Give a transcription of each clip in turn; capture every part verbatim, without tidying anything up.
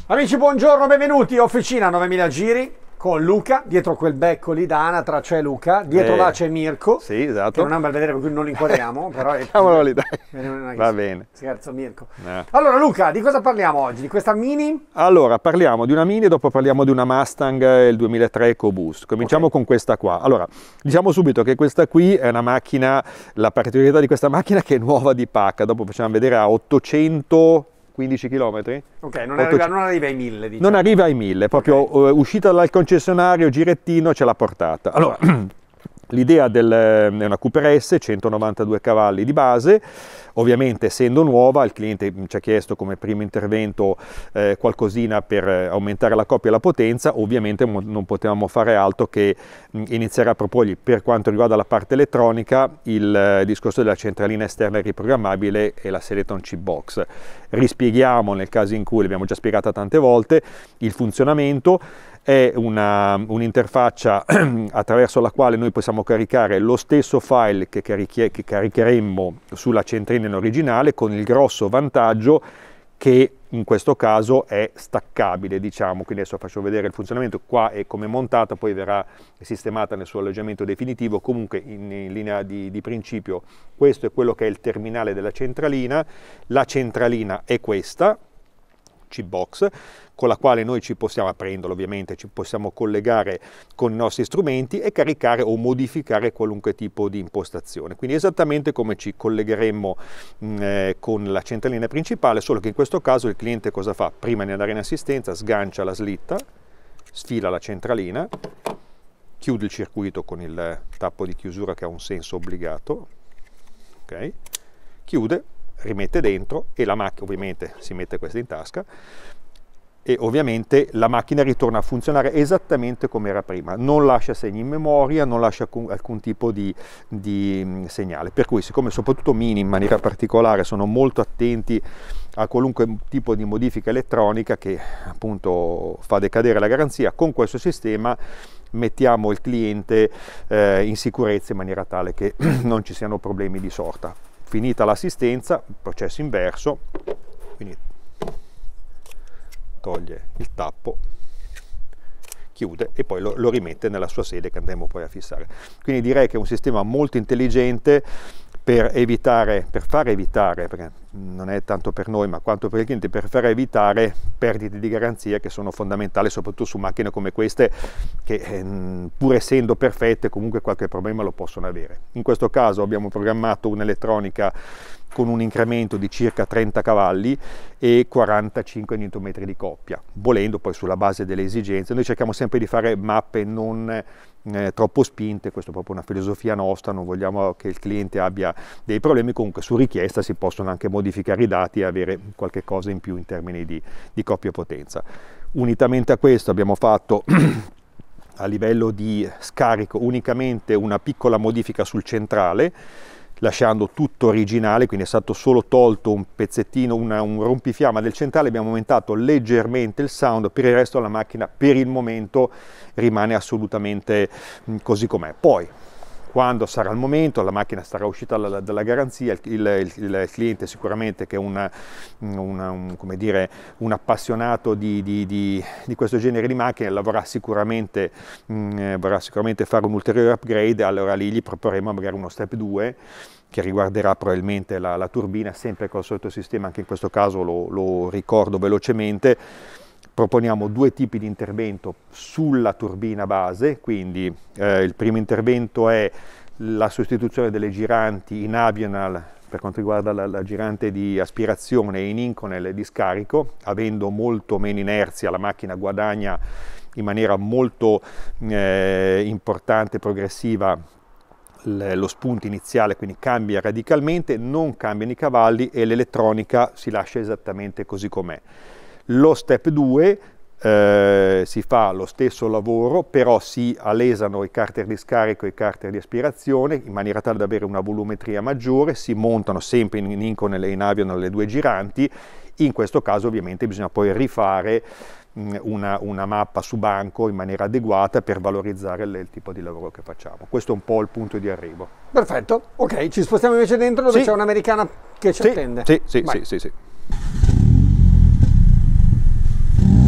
Amici, buongiorno, benvenuti, Officina novemila giri con Luca, dietro quel becco lì da Anatra c'è Luca, dietro eh, là c'è Mirko, sì, esatto. che non è un bel vedere per cui non li inquadriamo, però è... Lì, dai. Va bene. Scherzo Mirko. Eh. Allora Luca, di cosa parliamo oggi? Di questa Mini? Allora, parliamo di una Mini e dopo parliamo di una Mustang il duemilatré EcoBoost. Cominciamo okay. con questa qua. Allora, diciamo subito che questa qui è una macchina, la particolarità di questa macchina è che è nuova di pacca, dopo facciamo vedere a ottocento... quindici chilometri? Ok, non arriva, non arriva ai mille, diciamo. Non arriva ai mille, proprio okay. uh, uscita dal concessionario, girettino, ce l'ha portata. Allora, l'idea del, è una Cooper S, centonovantadue cavalli di base, ovviamente essendo nuova il cliente ci ha chiesto come primo intervento eh, qualcosina per aumentare la coppia e la potenza, ovviamente non potevamo fare altro che iniziare a proporgli per quanto riguarda la parte elettronica il eh, discorso della centralina esterna riprogrammabile e la Seleton Chip Box. Rispieghiamo nel caso in cui l'abbiamo già spiegata tante volte il funzionamento. È un'interfaccia un attraverso la quale noi possiamo caricare lo stesso file che, carichi che caricheremmo sulla centrina originale, con il grosso vantaggio che in questo caso è staccabile, diciamo. Quindi adesso faccio vedere il funzionamento, qua è come montata, poi verrà sistemata nel suo alloggiamento definitivo. Comunque in, in linea di, di principio questo è quello che è il terminale della centralina. La centralina è questa Chip Box, con la quale noi ci possiamo, aprendolo ovviamente, ci possiamo collegare con i nostri strumenti e caricare o modificare qualunque tipo di impostazione. Quindi esattamente come ci collegheremmo mh, eh, con la centralina principale, solo che in questo caso il cliente cosa fa? Prima di andare in assistenza sgancia la slitta, sfila la centralina, chiude il circuito con il tappo di chiusura che ha un senso obbligato, ok? Chiude, rimette dentro e la macchina ovviamente si mette questa in tasca e ovviamente la macchina ritorna a funzionare esattamente come era prima, non lascia segni in memoria, non lascia alcun, alcun tipo di, di segnale, per cui siccome soprattutto Mini in maniera particolare sono molto attenti a qualunque tipo di modifica elettronica che appunto fa decadere la garanzia, con questo sistema mettiamo il cliente eh, in sicurezza in maniera tale che non ci siano problemi di sorta. Finita l'assistenza, processo inverso, quindi toglie il tappo, chiude e poi lo, lo rimette nella sua sede che andremo poi a fissare. Quindi direi che è un sistema molto intelligente per evitare, per far evitare, perché non è tanto per noi ma quanto per il cliente, per far evitare perdite di garanzia che sono fondamentali soprattutto su macchine come queste che eh, pur essendo perfette comunque qualche problema lo possono avere. In questo caso abbiamo programmato un'elettronica con un incremento di circa trenta cavalli e quarantacinque newton metri di coppia, volendo poi sulla base delle esigenze. Noi cerchiamo sempre di fare mappe non eh, troppo spinte, questo è proprio una filosofia nostra, non vogliamo che il cliente abbia dei problemi, comunque su richiesta si possono anche modificare i dati e avere qualche cosa in più in termini di, di coppia e potenza. Unitamente a questo abbiamo fatto a livello di scarico unicamente una piccola modifica sul centrale, lasciando tutto originale, quindi è stato solo tolto un pezzettino, una, un rompifiamma del centrale, abbiamo aumentato leggermente il sound, per il resto la macchina per il momento rimane assolutamente così com'è. Poi quando sarà il momento, la macchina sarà uscita dalla, dalla garanzia, il, il, il cliente sicuramente che è una, una, un, come dire, un appassionato di, di, di, di questo genere di macchine, vorrà sicuramente, mh, vorrà sicuramente fare un ulteriore upgrade, allora lì gli proporremo magari uno step due che riguarderà probabilmente la, la turbina, sempre col solito sistema, anche in questo caso lo, lo ricordo velocemente. Proponiamo due tipi di intervento sulla turbina base, quindi eh, il primo intervento è la sostituzione delle giranti in Avional per quanto riguarda la, la girante di aspirazione e in Inconel di scarico. Avendo molto meno inerzia la macchina guadagna in maniera molto eh, importante e progressiva lo spunto iniziale, quindi cambia radicalmente, non cambiano i cavalli e l'elettronica si lascia esattamente così com'è. Lo step due eh, si fa lo stesso lavoro, però si alesano i carter di scarico e i carter di aspirazione in maniera tale da avere una volumetria maggiore, si montano sempre in Inconel e in Avional le due giranti. In questo caso ovviamente bisogna poi rifare mh, una, una mappa su banco in maniera adeguata per valorizzare il, il tipo di lavoro che facciamo. Questo è un po' il punto di arrivo. Perfetto, ok, ci spostiamo invece dentro dove c'è un'americana che ci sì, attende. Sì, sì, sì, sì, sì.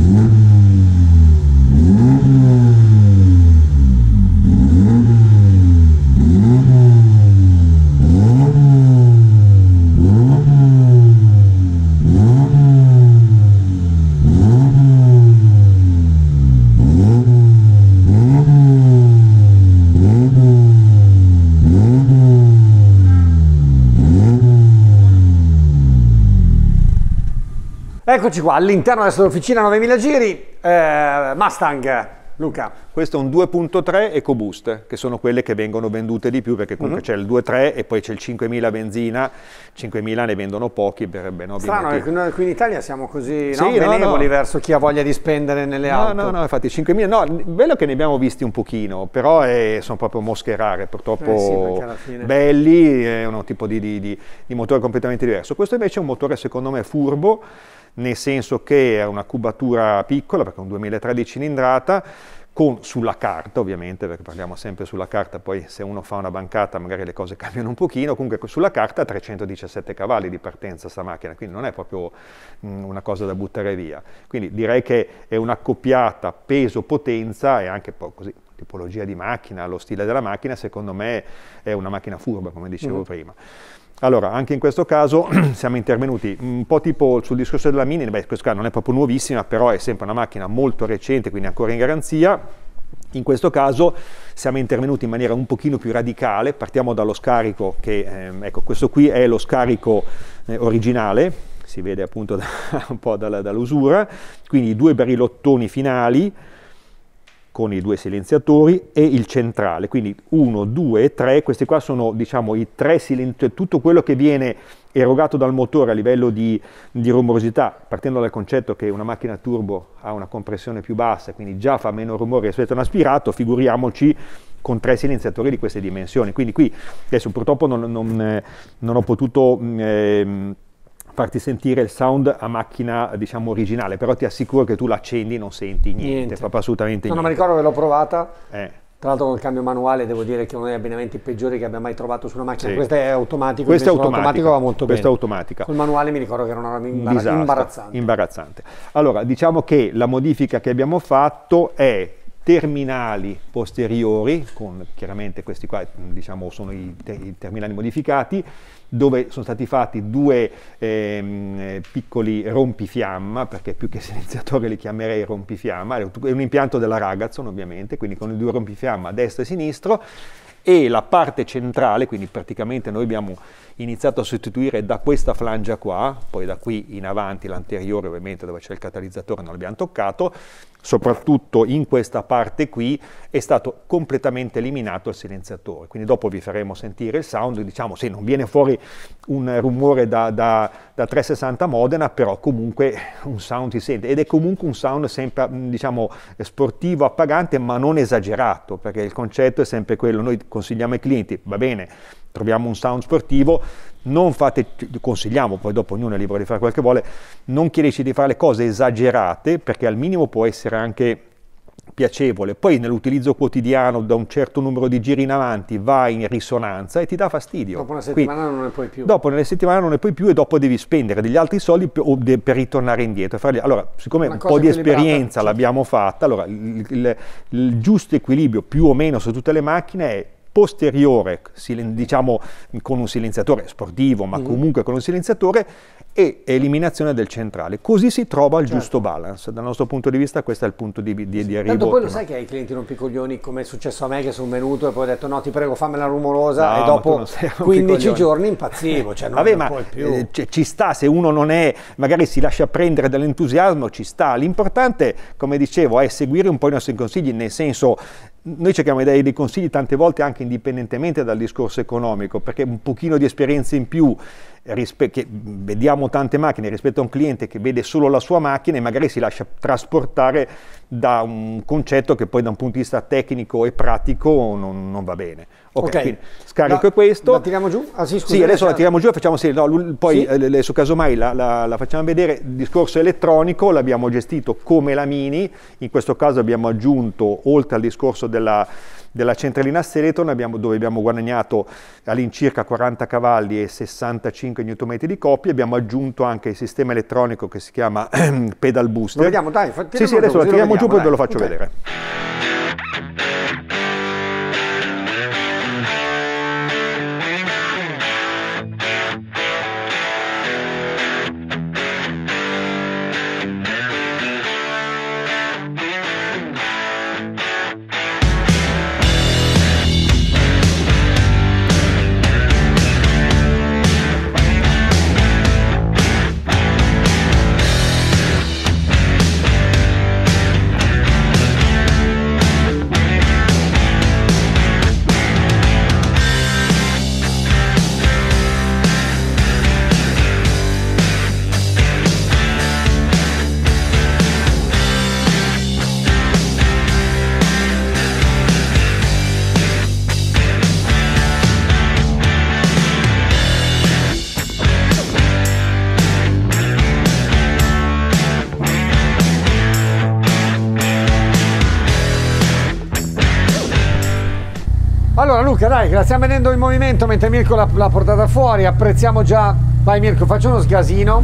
Eccoci qua, all'interno adesso dell'officina novemila giri, eh, Mustang, Luca. Questo è un due punto tre EcoBoost, che sono quelle che vengono vendute di più, perché comunque uh-huh. c'è il due punto tre e poi c'è il cinquemila benzina, cinquemila ne vendono pochi per ben ovvi Strano motivi. che noi qui in Italia siamo così sì, no, no, benevoli no. verso chi ha voglia di spendere nelle no, auto. No, no, infatti cinquemila, no, bello che ne abbiamo visti un pochino, però è, sono proprio mosche rare, purtroppo eh sì, alla fine... belli, è un tipo di, di, di, di motore completamente diverso. Questo invece è un motore secondo me furbo, nel senso che è una cubatura piccola, perché è un duemilatré di cilindrata, con sulla carta ovviamente, perché parliamo sempre sulla carta, poi se uno fa una bancata magari le cose cambiano un pochino, comunque sulla carta ha trecentodiciassette cavalli di partenza sta macchina, quindi non è proprio mh, una cosa da buttare via. Quindi direi che è un'accoppiata peso-potenza e anche poi così, tipologia di macchina, lo stile della macchina, secondo me è una macchina furba, come dicevo mm. prima. Allora, anche in questo caso siamo intervenuti un po' tipo sul discorso della Mini, beh, in questo caso non è proprio nuovissima, però è sempre una macchina molto recente, quindi ancora in garanzia. In questo caso siamo intervenuti in maniera un pochino più radicale, partiamo dallo scarico, che ehm, ecco, questo qui è lo scarico eh, originale, si vede appunto da, un po' dalla, dall'usura, quindi i due barilottoni finali, con i due silenziatori e il centrale, quindi uno, due e tre, questi qua sono diciamo i tre silenziatori, tutto quello che viene erogato dal motore a livello di, di rumorosità, partendo dal concetto che una macchina turbo ha una compressione più bassa, quindi già fa meno rumore rispetto a un aspirato, figuriamoci con tre silenziatori di queste dimensioni. Quindi qui, adesso purtroppo non, non, eh, non ho potuto... Eh, farti sentire il sound a macchina diciamo originale, però ti assicuro che tu l'accendi e non senti niente, niente. proprio assolutamente no, niente. Non mi ricordo che l'ho provata, eh. tra l'altro con il cambio manuale devo dire che è uno degli abbinamenti peggiori che abbia mai trovato su una macchina, sì. questo è automatico, questo è automatico, va molto questo bene. è automatica. Col manuale mi ricordo che era una imbar- Disastro, imbarazzante. imbarazzante. Allora, diciamo che la modifica che abbiamo fatto è terminali posteriori, con chiaramente questi qua diciamo sono i, te- i terminali modificati, dove sono stati fatti due ehm, piccoli rompifiamma, perché più che silenziatore li chiamerei rompifiamma, è un impianto della Ragazon ovviamente, quindi con i due rompifiamma a destra e a sinistro, e la parte centrale, quindi praticamente noi abbiamo iniziato a sostituire da questa flangia qua, poi da qui in avanti l'anteriore ovviamente dove c'è il catalizzatore non l'abbiamo toccato, soprattutto in questa parte qui è stato completamente eliminato il silenziatore, quindi dopo vi faremo sentire il sound, diciamo sì non viene fuori un rumore da, da, da trecentosessanta Modena, però comunque un sound si sente ed è comunque un sound sempre diciamo sportivo, appagante, ma non esagerato, perché il concetto è sempre quello, noi consigliamo ai clienti, va bene, troviamo un sound sportivo, non fate, consigliamo, poi dopo ognuno è libero di fare quel che vuole, non chiedeteci di fare le cose esagerate, perché al minimo può essere anche piacevole, poi nell'utilizzo quotidiano da un certo numero di giri in avanti va in risonanza e ti dà fastidio. Dopo una settimana Quindi, non ne puoi più. Dopo nelle settimane non ne puoi più e dopo devi spendere degli altri soldi per, per ritornare indietro. Allora, siccome una un po' di esperienza certo. l'abbiamo fatta, allora il, il, il giusto equilibrio più o meno su tutte le macchine è posteriore, diciamo con un silenziatore sportivo, ma mm-hmm. comunque con un silenziatore, e eliminazione del centrale. Così si trova il certo. giusto balance. Dal nostro punto di vista questo è il punto di, di, di arrivo. Tanto poi lo sai che ai clienti rompicoglioni, come è successo a me che sono venuto e poi ho detto no ti prego fammela rumorosa, no, e dopo quindici giorni impazzivo, cioè non, Vabbè, non ma puoi più. Eh, ci sta, se uno non è, magari si lascia prendere dall'entusiasmo, ci sta. L'importante, come dicevo, è seguire un po' i nostri consigli, nel senso noi cerchiamo di dare dei consigli tante volte anche indipendentemente dal discorso economico, perché un pochino di esperienza in più, che vediamo tante macchine rispetto a un cliente che vede solo la sua macchina e magari si lascia trasportare da un concetto che poi da un punto di vista tecnico e pratico non, non va bene. Ok, okay. Quindi scarico la, è questo. La tiriamo giù? Ah, sì, sì, adesso la tiriamo giù e facciamo sì, no, poi sì? adesso casomai la, la, la facciamo vedere. Il discorso elettronico l'abbiamo gestito come la Mini, in questo caso abbiamo aggiunto, oltre al discorso della della centralina Seleton, abbiamo, dove abbiamo guadagnato all'incirca quaranta cavalli e sessantacinque newton metri di coppia, abbiamo aggiunto anche il sistema elettronico che si chiama Pedal Booster. Lo vediamo, dai, sì, sì, adesso la tiriamo giù, poi ve lo faccio okay. vedere. Allora Luca, dai, che la stiamo vedendo in movimento mentre Mirko l'ha, l'ha portata fuori, apprezziamo già. Vai Mirko, faccio uno sgasino.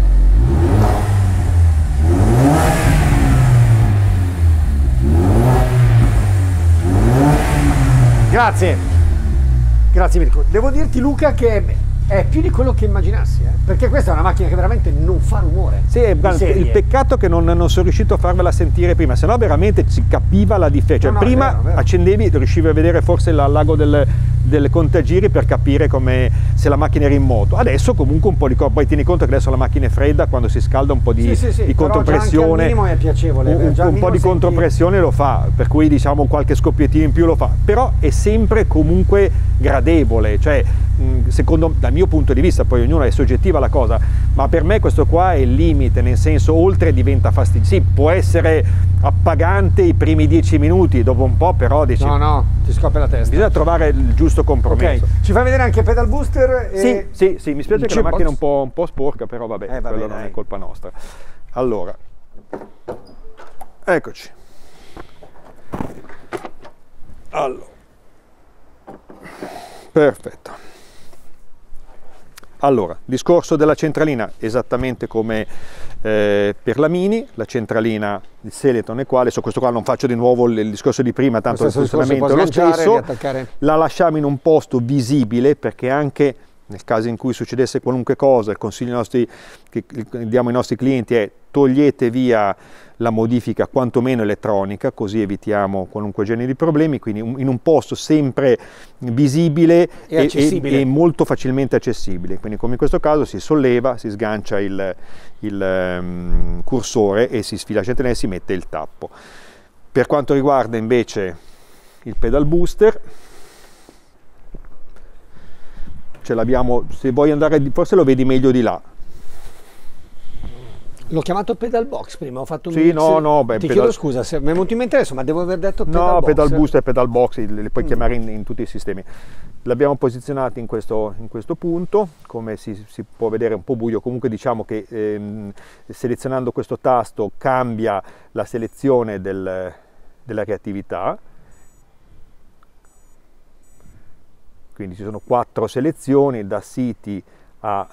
Grazie. Grazie Mirko. Devo dirti Luca che è più di quello che immaginassi, eh? Perché questa è una macchina che veramente non fa rumore. Sì, il peccato che non, non sono riuscito a farvela sentire prima, sennò veramente si capiva la differenza. Cioè, no, no, prima vero, vero. accendevi, riuscivi a vedere forse il lago del, del contagiri per capire come, se la macchina era in moto. Adesso comunque un po' di... Poi tieni conto che adesso la macchina è fredda, quando si scalda un po' di, sì, sì, sì, di contropressione. Però già anche al minimo è piacevole. Un, già un po' di senti... contropressione lo fa, per cui diciamo qualche scoppiettino in più lo fa. Però è sempre comunque gradevole, cioè secondo dal mio punto di vista, poi ognuno è soggettiva la cosa, ma per me questo qua è il limite, nel senso oltre diventa fastidioso. Sì, può essere appagante i primi dieci minuti, dopo un po' però dici no no, ti scoppia la testa. Bisogna trovare il giusto compromesso. Okay. Ci fai vedere anche pedal booster? E... Sì, sì, sì, mi spiace che la macchina è un po', un po' sporca, però vabbè, eh, vabbè quello dai. non è colpa nostra. Allora, eccoci. Allora, perfetto. Allora, discorso della centralina, esattamente come eh, per la Mini, la centralina di Seleton è quale, su questo qua non faccio di nuovo il, il discorso di prima, tanto il funzionamento è lo stesso, la lasciamo in un posto visibile perché anche nel caso in cui succedesse qualunque cosa, il consiglio nostri, che diamo ai nostri clienti è togliete via la modifica quantomeno elettronica, così evitiamo qualunque genere di problemi, quindi in un posto sempre visibile e, accessibile. e, e molto facilmente accessibile. Quindi come in questo caso si solleva, si sgancia il, il um, cursore e si sfila la centralina e si mette il tappo. Per quanto riguarda invece il pedal booster, ce l'abbiamo, se vuoi andare, forse lo vedi meglio di là. L'ho chiamato pedal box prima, ho fatto un sì, mix. no, no, beh, ti pedal... chiedo scusa, se mi è venuto in mente adesso, ma devo aver detto pedal no, box. pedal booster e pedal box, li puoi mm. chiamare in, in tutti i sistemi. L'abbiamo posizionati in questo, in questo punto, come si, si può vedere è un po' buio, comunque diciamo che ehm, selezionando questo tasto cambia la selezione del, della reattività. Quindi ci sono quattro selezioni da City a,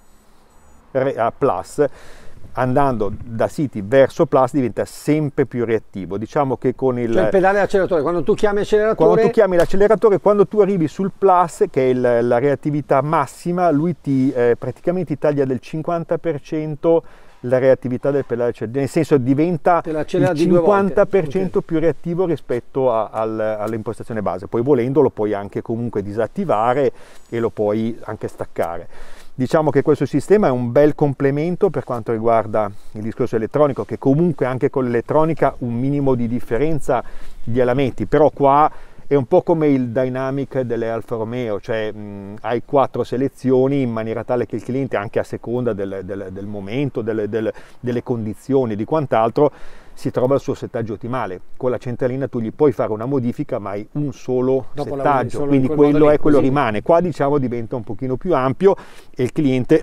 a Plus. Andando da City verso Plus diventa sempre più reattivo. Diciamo che con il, cioè il pedale acceleratore, quando tu chiami acceleratore, quando tu chiami l'acceleratore, quando tu arrivi sul Plus, che è il, la reattività massima, lui ti eh, praticamente taglia del cinquanta per cento la reattività del pedale, cioè nel senso diventa il cinquanta per cento okay. più reattivo rispetto a, al, all'impostazione base. Poi volendo lo puoi anche comunque disattivare e lo puoi anche staccare. Diciamo che questo sistema è un bel complemento per quanto riguarda il discorso elettronico, che comunque anche con l'elettronica un minimo di differenza gliela metti, però qua è un po' come il Dynamic delle Alfa Romeo, cioè mh, hai quattro selezioni in maniera tale che il cliente, anche a seconda del, del, del momento, delle, delle, delle condizioni, di quant'altro, si trova il suo settaggio ottimale. Con la centralina tu gli puoi fare una modifica, ma hai un solo Dopo settaggio, solo quindi quello è, quello così. rimane. Qua diciamo diventa un pochino più ampio e il cliente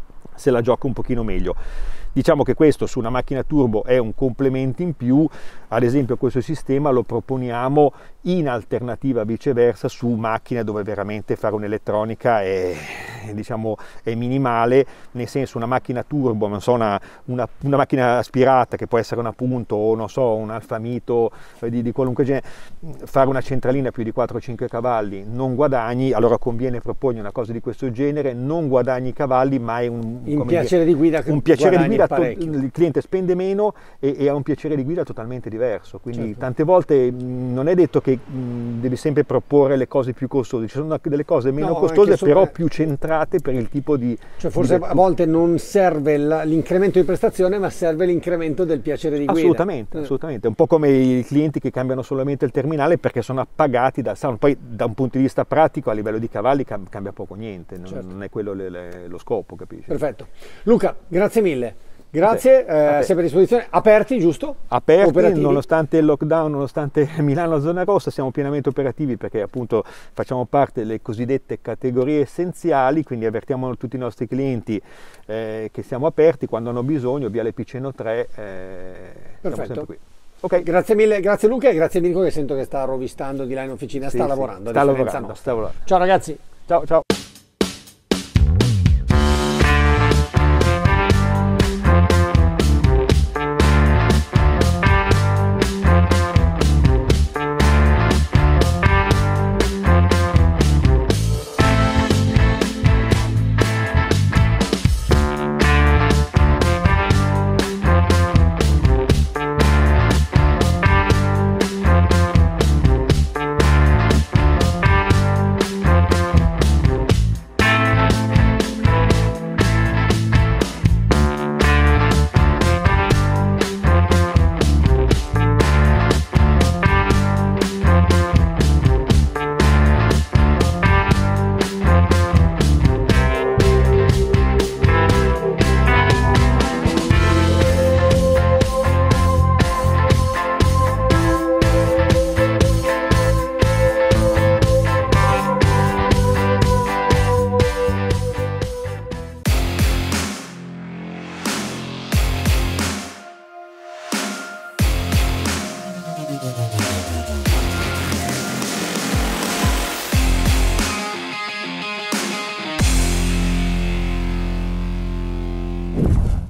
se la gioca un pochino meglio. Diciamo che questo su una macchina turbo è un complemento in più, ad esempio questo sistema lo proponiamo in alternativa viceversa su macchine dove veramente fare un'elettronica è, diciamo, è minimale, nel senso una macchina turbo, non so, una, una, una macchina aspirata che può essere una Punto o non so, un Alfa Mito di, di qualunque genere, fare una centralina più di quattro o cinque cavalli non guadagni, allora conviene proporre una cosa di questo genere, non guadagni i cavalli ma è un, un piacere dire, di guida che un piacere di guida, il cliente spende meno e, e ha un piacere di guida totalmente diverso, quindi certo. Tante volte mh, non è detto che mh, devi sempre proporre le cose più costose, ci sono delle cose meno no, costose però più centrate per il tipo di... Cioè forse di... a volte non serve l'incremento di prestazione ma serve l'incremento del piacere di guida. Assolutamente, eh. assolutamente, è un po' come i clienti che cambiano solamente il terminale perché sono appagati da sound, poi da un punto di vista pratico a livello di cavalli cambia poco niente, non, certo. non è quello le, le, lo scopo, capisci? Perfetto. Luca, grazie mille. Grazie, eh, sempre a disposizione, aperti giusto? Aperti, operativi. Nonostante il lockdown, nonostante Milano è zona rossa, siamo pienamente operativi perché appunto facciamo parte delle cosiddette categorie essenziali, quindi avvertiamo tutti i nostri clienti eh, che siamo aperti, quando hanno bisogno, via Le Piceno tre, eh, siamo sempre qui. Ok. Grazie mille, grazie Luca e grazie Mirko che sento che sta rovistando di là in officina, Sì, sta sì, lavorando. a sta differenza lavorando, nostra. sta lavorando. Ciao ragazzi. Ciao, ciao.